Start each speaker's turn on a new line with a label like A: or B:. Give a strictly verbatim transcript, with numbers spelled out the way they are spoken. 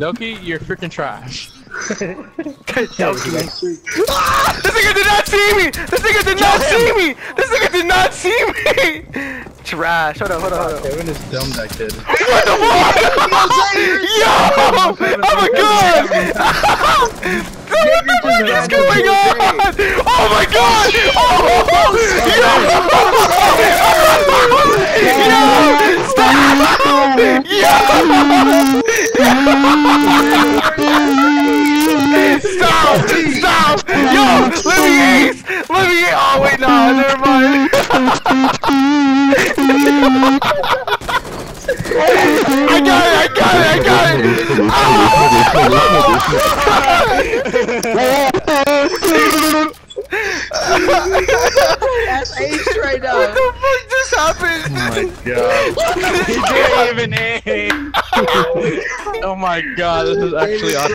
A: Doki, you're freaking trash.
B: Doki. Ah! This nigga did not see me! This nigga did not see me! This nigga did not see me! Trash. Hold on, hold on, hold on.
A: Kevin is dumb, that kid.
B: What the fuck? Yo! Oh my god! What the fuck is going on? Oh my god! Oh! Yo! Stop! Yo! Stop! Stop! Yo! Let me ace! Let me ace! Oh wait, no, never mind. I got it! I got it! I got it!
C: That's ace right now.
B: What the fuck just happened?
A: Oh my god. He didn't even aim. Oh my god, this is actually awesome.